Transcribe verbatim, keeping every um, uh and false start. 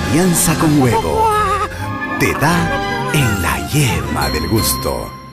Alianza con Huevo te da en la yema del gusto.